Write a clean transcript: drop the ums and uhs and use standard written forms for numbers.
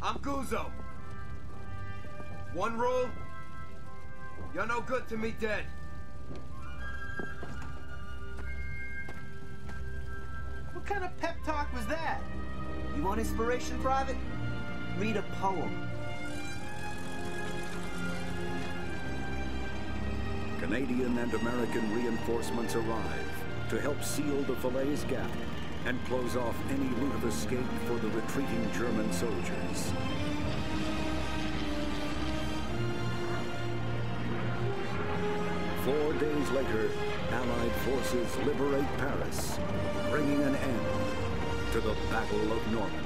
I'm Guzzo. One rule, you're no good to me dead. What kind of pep talk was that? You want inspiration, Private? Read a poem. Canadian and American reinforcements arrive to help seal the Falaise Gap and close off any route of escape for the retreating German soldiers. Four days later, Allied forces liberate Paris, bringing an end to the Battle of Normandy.